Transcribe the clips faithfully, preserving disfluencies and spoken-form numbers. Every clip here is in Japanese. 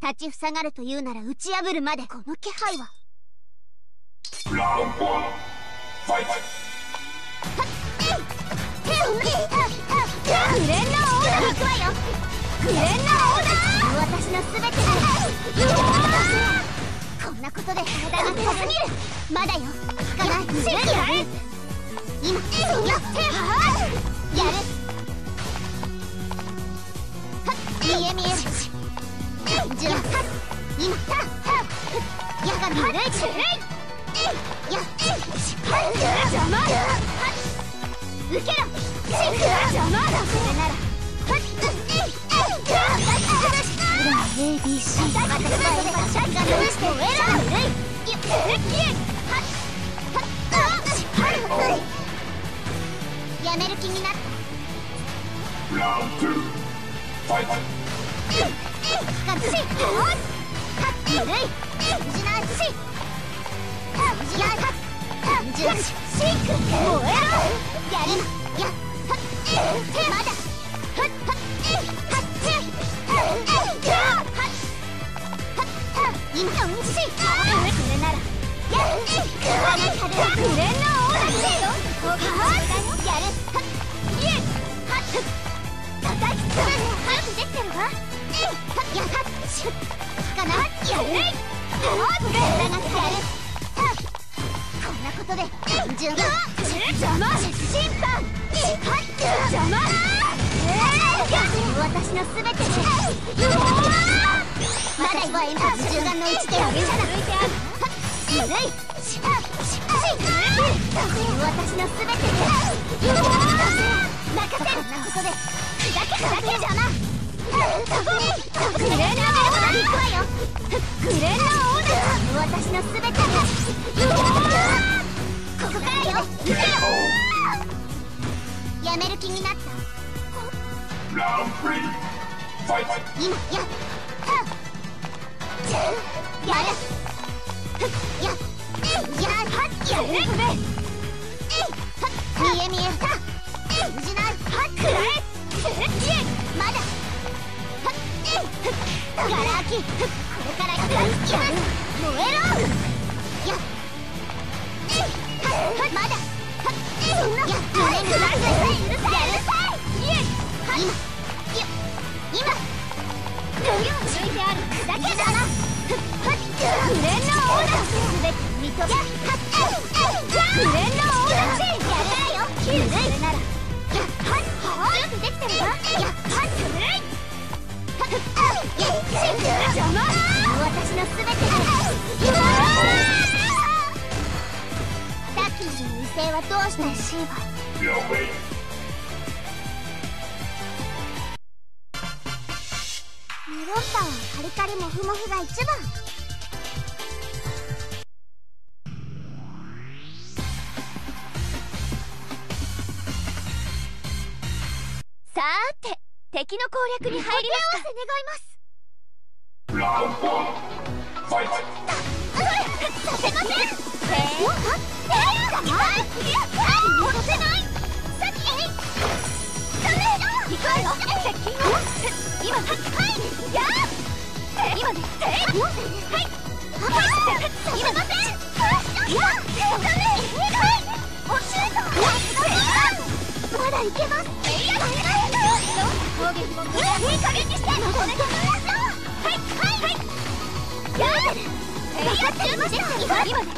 立ちふさがるというなら打ち破るまで。この気配は。グレンのオーダー行くわよ。グレンのオーダー、私のすべてで。こんなことで体が痛すぎる。まだよ、効かない。グレンやる。今やってやる。見え見える。じゃあ今やが見る。や邪魔。受けろ。邪魔だ。それならエービーシー 私がシャイがどうしてエラー。やめる気になった。ラウンドツーファイト。かつしゆるいじなしじやじゅしシーク燃えろ。やりやまだ今うんしそれならやる。グレンのオーラーよ。やる。いえたたきつぶ早くできてるわ。やはっしゅかな。やる。やる。こんなことで順番邪魔。審判邪魔。私のすべてで。まだ今今銃弾の打ち手を見せな。ゆるいし私のすべてで。任せる。なことで砕け砕け邪魔。グレンのオーダー行くわよ。グレンのオーダー、私のすべてで。ここからよ。受けろ。やめる気になった。ラウンドスリーファイト。今ややる。ややはっやる。見え見えた通じない。はっくらえ。まだガラ空き。これからやる。燃えろ。やまだそんなやグレングランドさえ許さやるさい。今今抜いてあるだけだな。グレンのオーダーすべて認め。グレンのオーダーやるからよ。それならやはっよくできてるわ。やはっずるい。邪魔。私のすべてで。さっきの犠牲はどうしたシーバ。メロンパンはカリカリモフモフが一番。さーて敵の攻略に入りますか。願います。ラウンドワンファイト。させません。へえはっえー戻せない。さっきダメだ。行くわよ。接近を今はっはいやー今ねはいはい今ません。いやダメおシュート。まだいけます。攻撃もいい加減にして。お願いします。はいはいはいやーやってました。今ねはい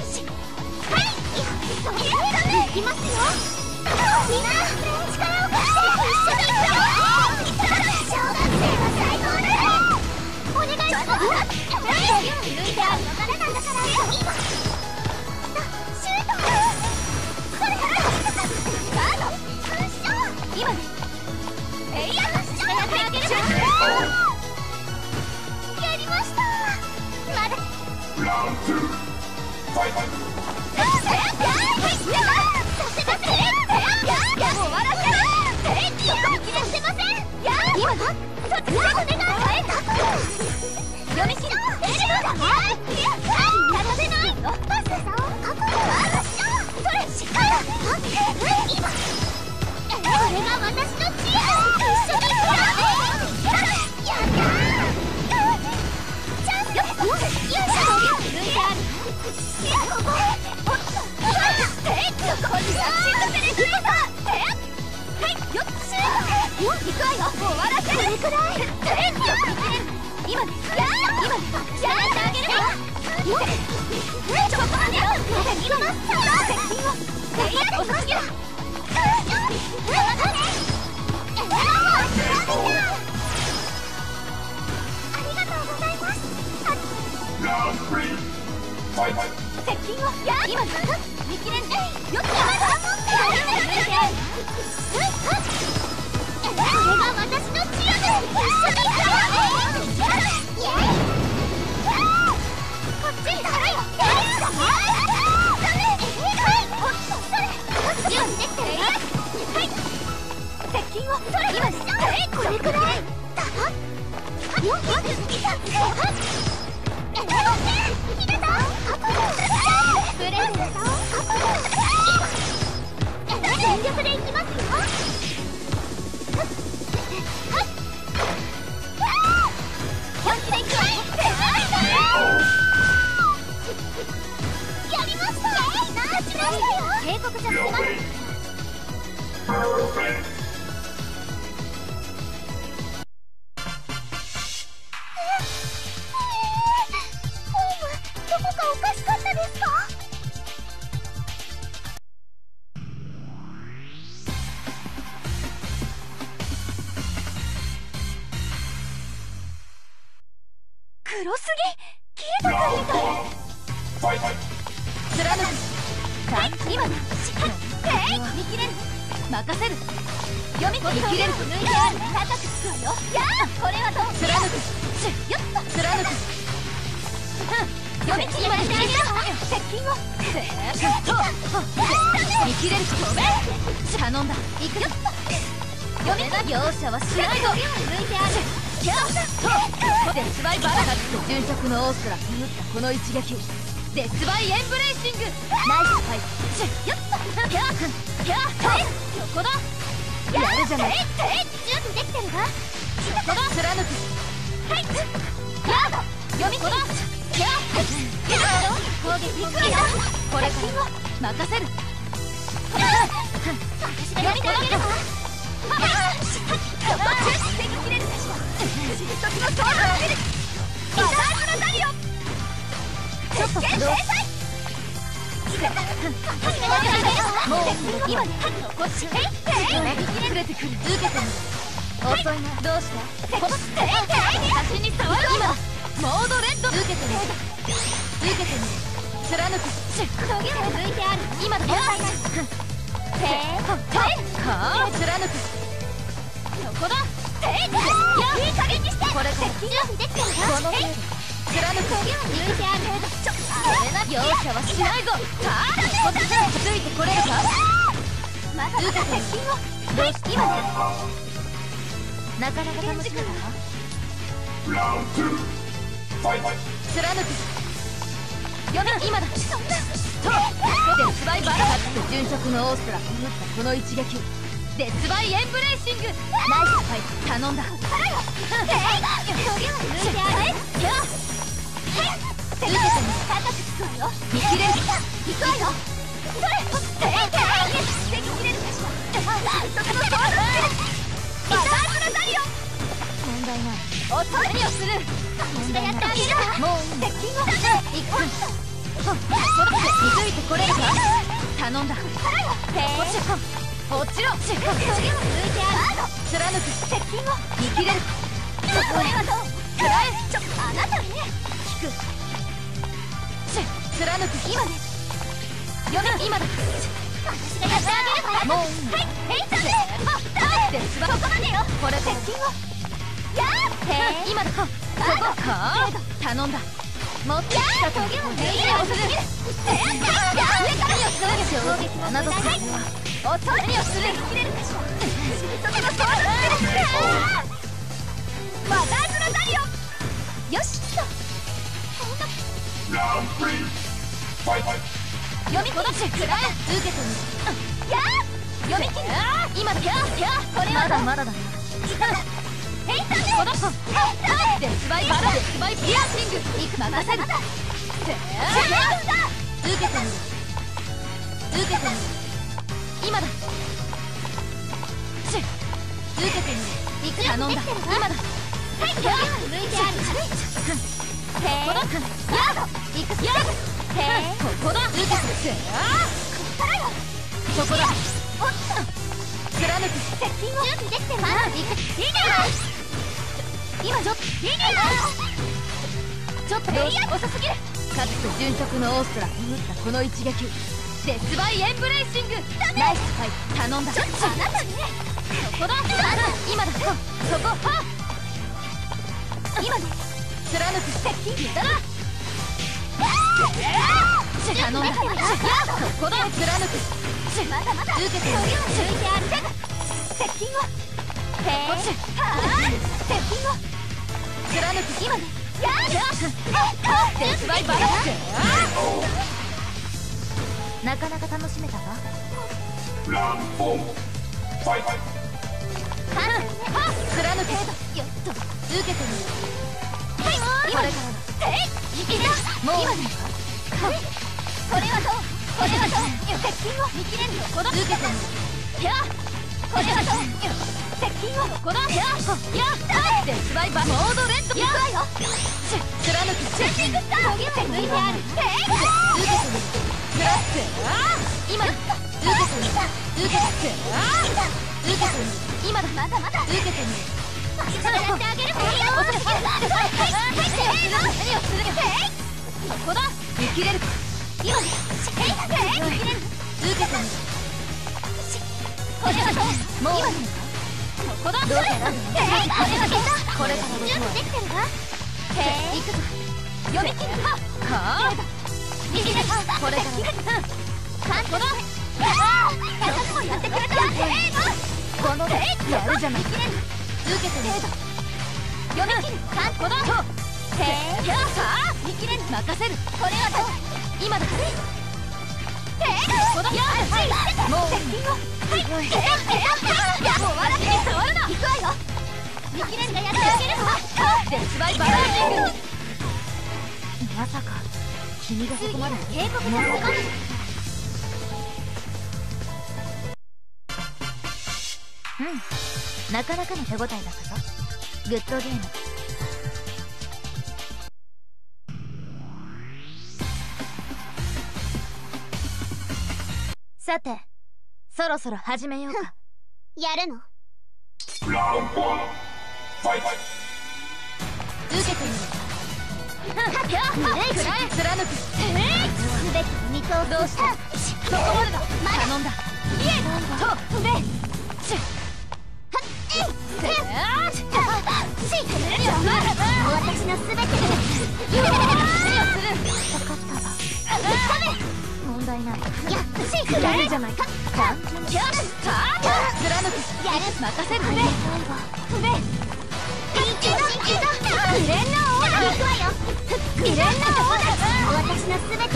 いきますよ。みんな力を貸して一緒に行くよ。小学生は最高だよ。お願いします。抜いてあるのからなんだから。今シュート。それからガード今ねえいや下やってあげる。やりました。まだラウンドツーファイト。させてさせて終わらせる。そこに切れしてません。や今そっちお願い。読み切ろう。やらせない。 こにはシートペレクレーター。はいよっしゃー。よっいくわよ。終わらせる。これくらい。今です。やー今です。やーってあげるわ。よっちょっと待ってよ。敵のマスターだ。敵をえいやおすぎだ。ありがとうございます。接近をや今すぐ見切れんね。よっしゃこれが私のチアです。一緒にこっちに辛いよ。準備できてる。はい接近をそれ今しちゃう。これくらいだよよくいたえっひでたブレード全力でいきますよ。本気でいくわ。やりました。勝ちましたよ。警告じゃつけます。どこかおかしかったですか？黒すぎ消えたかみたい。貫くはい今だ。えい見切れる任せる読み見切れる抜いてある高くつくわよ。やあこれはどう貫くよっと貫く読み切りまでしてあげるわ。接近を見切れる飛べ頼んだいくよっと読み容赦はしないぞ。抜いてあるデスバイバラが殉職のオースラくぐったこの一撃デスバイエンブレイシングナイスファイトよっとキャーキャーはい横だやるじゃない準備できてるわ。横だ貫くはいキャー読み切りキャーキャー攻撃いくわよ。これから任せる私が読みてあげるわ。防ぎきれるかしら。時のソウルを見るマザーズのダリオちょっとどうもう今ねこっちへい触れてくる受けてみる遅いなどうしたこっちへい端に触る今モードレッド受けてみる受けてみる貫くトゲを抜いてある今だよへえかあ貫くそこだいい加減にしてこれから準備できてるわ。この程度貫くトゲを抜いてあるちょそれな容赦はしないぞ。さあこっちついてこれるかまだまだ接近をどうして今ねなかなか楽しかった貫く読め今だそうデスバイバラがつく殉職のオーストラくぐったこの一撃デスバイエンブレイシングナイスファイト頼んだ。受けてみる高くつくわよ。見切れるいくわよ。それ防ぎきれるかしら。そこのソウルマザーズのダリオ問題ないおとりをする私がやってあげるわ。もう接近をいくそれで気づいてこれるか頼んだ。落ちろトゲを抜いてある貫く接近を見切れるこれはどう食らえちょあなたね引く貫く今ね読め今だ私がやってあげるわ。もういいはいヘイタでデスバここまでよこれ接近をやーへえ今だここか頼んだもっとしたトゲを抜いてある上からよする衝撃の侮すおとりをする切れるかしら。そこのソウルマザーズのダリオよしと読みこなしくらえ受けてみるやー読み切る今だやーやーこれはまだまだだなヘイターこの子デスバイバラデスバイピアシングいく任せる受けてみる受けてみる今だ。受けてみる。行く頼んだ。今だ。はい、抜いてある。へえ、ここだ。ヤード。行く。ヤード。へえ、ここだ。受けて。ああ。ここからよ。そこだ。おっと。貫く。接近を。準備できてます。行く。いいね。今ちょっと。いいね。ちょっと遅すぎる。かつて純色のオーストラに打ったこの一撃。デスバイエンブレイシング。ナイスファイト。頼んだ。ちょっとあなたね。そこだ。今だ。そこ。は今ね。貫く。接近。だな。頼んだ。そこだ。貫く。まだまだ。受けてる。抜いてある。接近を。へえ。接近を。貫く。今ね。やーデスバイバランス。なかなか楽しめたか。ラウンドフォーファイト。貫け。よっと受けてみる。はい、これからだ。えい、いけた。もう今ね。これはどう。これはどう。接近を見切れるよ。この受けてみる。やこれはどう。接近をこのややデスバイバモードレッド。やばいよ。貫く。チェンジングスター。抜いてある。えい。受けてみる。クラック。今だ。受けてみる。受けてみる。受けてみる。今だ。まだまだ。受けてみる。やってあげる。はいはいはい。何をするの。そこだ。見切れるか。今だ。見切れる。受けてみる。これはどう。もうここだ。どうかな。これから準備できてるわ。へえ、行くぞ。読み切るか。はあ。右で。これから。ここだ。私もやってくれた。このやるじゃない。受けてみる。読み切る。ここだ。へえ。さあ、見切れる。任せる。これはどう。今だ。へえ。ここだ。もう。はい。もう笑って触るな。行くわよ。見切れんがやってあげるわ。デスバイバランシング。まさか君がそこまで警告がすごい。うんなかなかの手応えだったぞ。グッドゲーム。さてそろそろ始めようか。やるの。ラウンドワンファイト。受けてみる。はっやっくらえ貫く。すべて見通す。どうした。そこまでだ。頼んだ。イエイと上シュッはっえいせーしっしっ私のすべてで何をする。分かったわ。問題ない。やっしっやるじゃないか。単純にやる。さあ貫く。やる。任せる。上上いけだいけだ。グレンのオーダー。行くわよ。グレンのオーダー。私のすべてで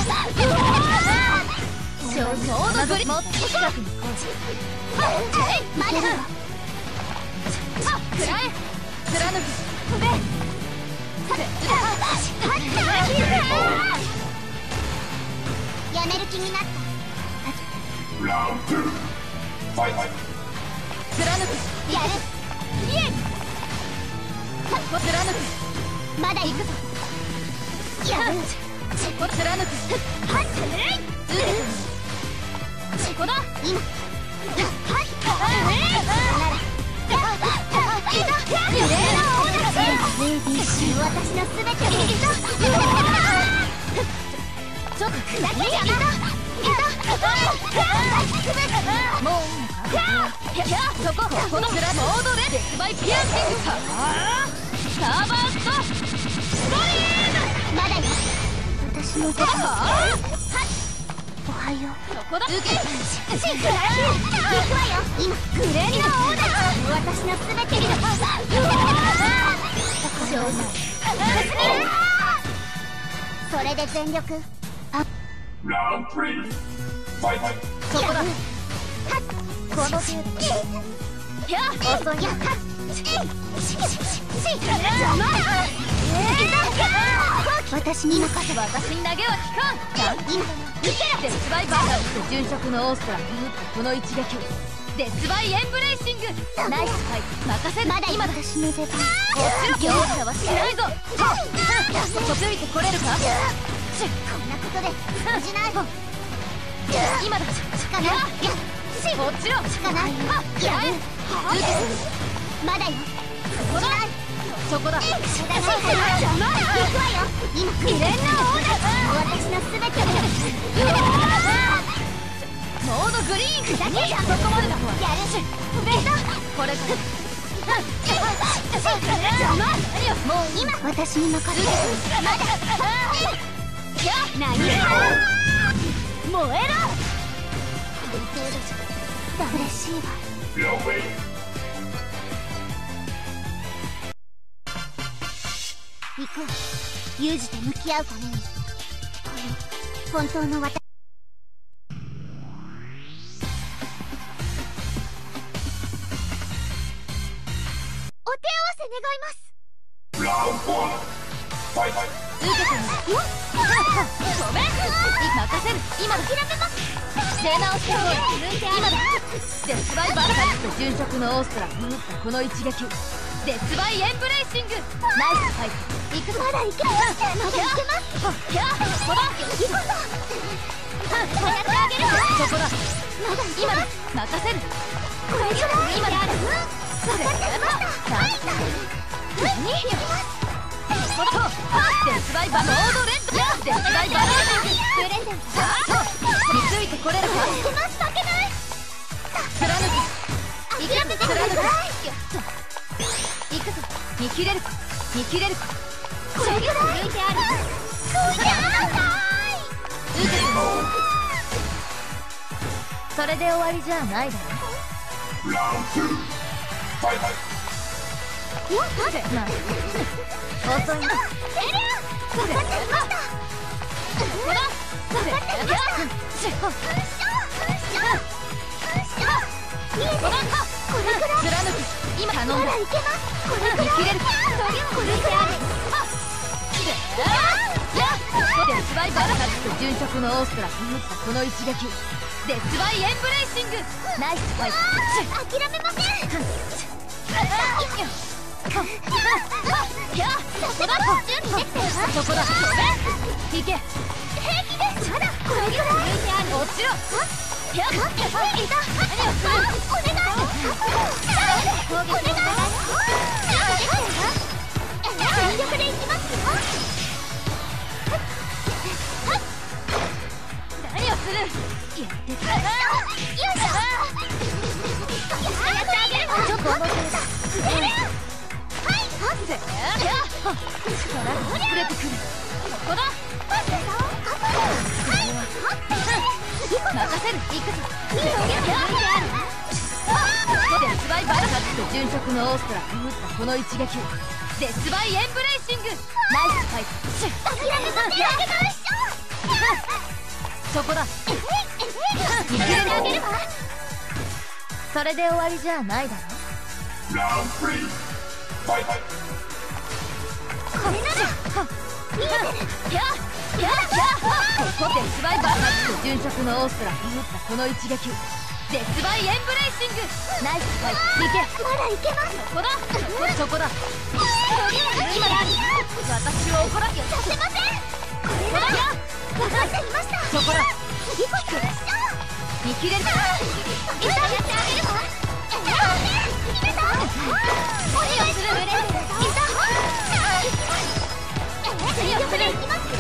ちょうどグリもっと近くにこうじ。まだくらえ貫く。上やめる気になった。ラウンドツーファイト。貫く。やる。イエイ貫く。まだ行くぞ。やる。貫く。はっ受けてみる。そこだ。今はい私のすべてをちょっと砕けやな。もういいのか。そここのグラモードレデスバイピアーシングか。スターバーストストリーム。まだよ。私のそこだ。おはよう。そこだ。受け。しっかり。行くわよ。今グレンのオーダー。私のすべてに。それで全力。ラウンドスリーファイト。そこだ。この程度。やっ遅い。やっ私に任せば私に投げは効かん。今デスバイバーガーと殉職のオーストラこの一撃デスバイエンブレイシングナイスファイト任せるまだ今だ私の出番こっちの容赦はしないぞついてこれるかこんなことで通じない今だしかないこっちのしかないやるまだよ通じないそこだ行くわよ今未練なオーダー私の全てモードグリーンふざけやそこまでだやるしこれからもう今私に任せるまだ何燃えろ嬉しいわ行こうユージと向き合うためにこの本当の私お手合わせ願います。 受けてみるごめん任せる今だ諦めます出直して今だデスバイバーサイと殉職のオーストラこの一撃デスバイエンブレイシングナイスファイト行くまだ行けますまだ行けますやっここだ行こうぞやってあげるそこだまだ今だ任せるこれ今だある分かってました何行きますデスバイバーモードレッドデスバイバーレンデンさあ見ついてこれるか負けます負けない貫く諦めてください行くぞ見切れるか見切れるかこれぐらい抜いてある抜いてある受けてそれで終わりじゃないだろな遅いな分かってましたこら分かってま見えてるこれくらい貫く今頼んだいけますこれくらい見切れるこれくらいデスバイバーサッと殉職のオーストラこの一撃デスバイエンブレイシングナイスファイト諦めませんそこだ準備できてるわそこだ行け平気ですまだこれぐらい落ちろやっいた何をするお願いお願い全力でいきますよ何をするやってくれよいしょやってあげるちょっと重くぜや力が触れてくるここだ任せる行くぞデスバイバーサッと殉職のオーストラこの一撃デスバイエンブレイシングナイスファイト諦めさせてあげないっしょそこだ見切れてあげるわそれで終わりじゃないだろこれなら見えてるやややここデスバイバーサッと殉職のオーストラこの一撃デスバイエンブレイシングナイスファイトいけまだいけますそこだそこだ今だ私を怒らせさせませんこれなら分かっていましたそこだ次こそ見切れるいたやってあげるわ決めたお願いするいた全力でいきますよ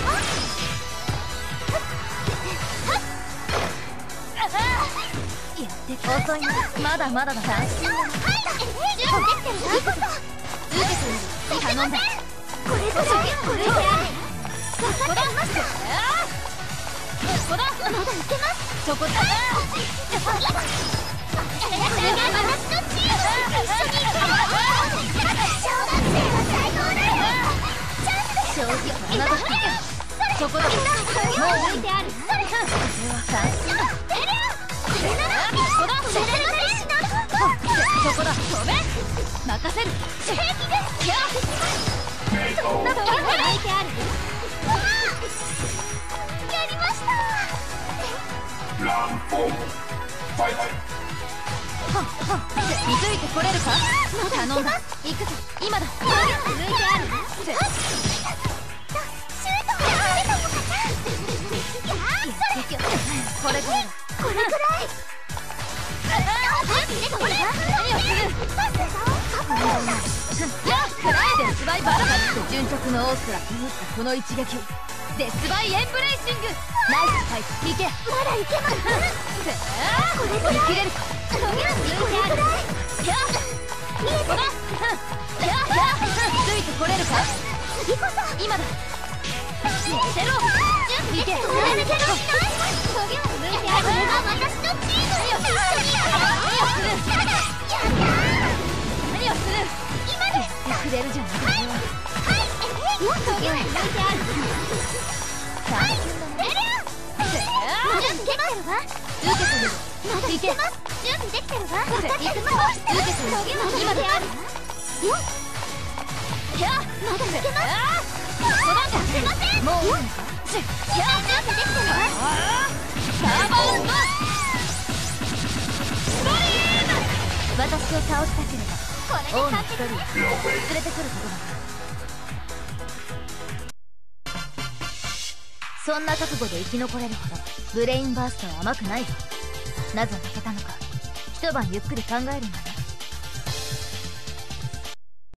やって遅いなまだまだだ斬新だ準備できてるわ受けてみる頼んだこれこそこれである分かっていましたそこだまだいけますそこだ私のチーム一緒に行こう小学生は最高だよチャンスです正直花だそこだもう置いてあるそれは斬新だこれならそこだそれならしなそこだごめん任せる平気ですやそんなの置いてあるやりました気づいてこれるか。頼んだ。行くぞ。今だ。抜いてある。シュート。これくらい。これくらい。何をする。デスバイバラバラ。純直のオースラくぐったこの一撃。デスバイエンブレイシング。ナイスファイト。いけ。まだいけます。これくらい。生きれるか。これくらい。やっ。見えてる。やっ。ついてこれるか。次こそ。今だ。見せろ。いけ。これ抜けろ。抜いてある。私のチーム。何をする。何をする。今です。くれるじゃん。はい。はい。抜いてある。はい。出るよ。準備できてるわ。受けてる。まだいけます。準備できてるわ。分かってる。受けてる。今である。よっ。やっ。まだいけます。そなんじゃすいません。もういいのか。しゅ。やっ。準備できてるわ。サーバーンド。ストリーム。私を倒したければ王の一人を連れてくることだ。そんな覚悟で生き残れるほどブレインバーストは甘くないぞ。なぜ負けたのか一晩ゆっくり考えるんだね。